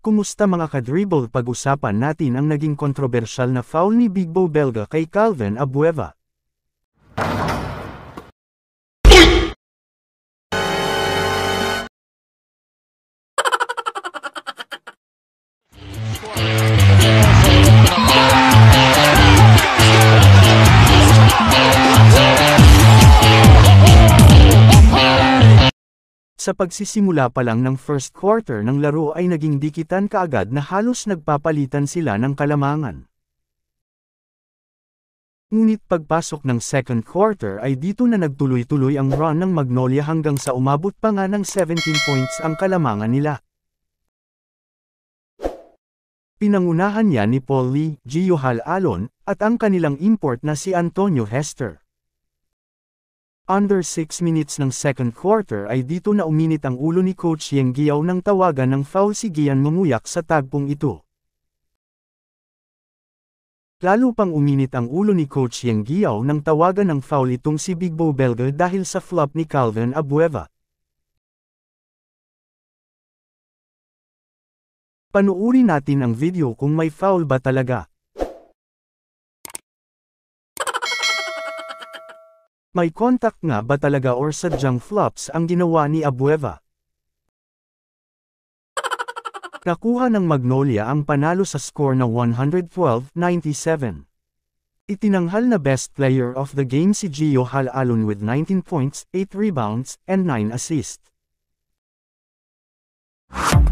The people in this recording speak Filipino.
Kumusta mga ka-dribble, pag-usapan natin ang naging kontrobersyal na foul ni Big Bo Belga kay Calvin Abueva. Sa pagsisimula pa lang ng first quarter ng laro ay naging dikitan kaagad na halos nagpapalitan sila ng kalamangan. Ngunit pagpasok ng second quarter ay dito na nagtuloy-tuloy ang run ng Magnolia hanggang sa umabot pa nga ng 17 points ang kalamangan nila. Pinangunahan yan ni Paul Lee, Gio Alon, at ang kanilang import na si Antonio Hester. Under 6 minutes ng second quarter ay dito na uminit ang ulo ni Coach Yeng Guiao nang tawagan ng foul si Gian Mamuyak sa tagpong ito. Lalo pang uminit ang ulo ni Coach Yeng Guiao nang tawagan ng foul itong si Big Bo Belga dahil sa flop ni Calvin Abueva. Panuuri natin ang video kung may foul ba talaga. May contact nga ba talaga or sadyang flops ang ginawa ni Abueva? Nakuha ng Magnolia ang panalo sa score na 112-97. Itinanghal na best player of the game si Gio Alon with 19 points, 8 rebounds, and 9 assists.